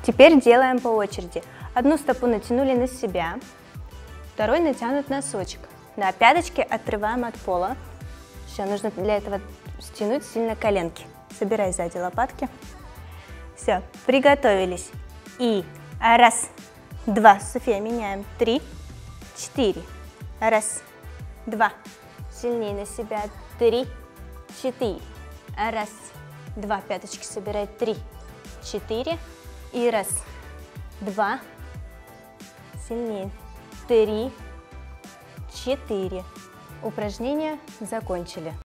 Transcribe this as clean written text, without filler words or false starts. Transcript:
Теперь делаем по очереди. Одну стопу натянули на себя, второй натянут носочек. На пяточки отрываем от пола. Все, нужно для этого стянуть сильно коленки. Собирай сзади лопатки. Все, приготовились. И раз, два, София, меняем. 3, 4. Раз, два. Сильнее на себя. 3, 4. Раз, два. Пяточки собирай. 3, 4. И раз, два. Сильнее. 3, 4. Упражнение закончили.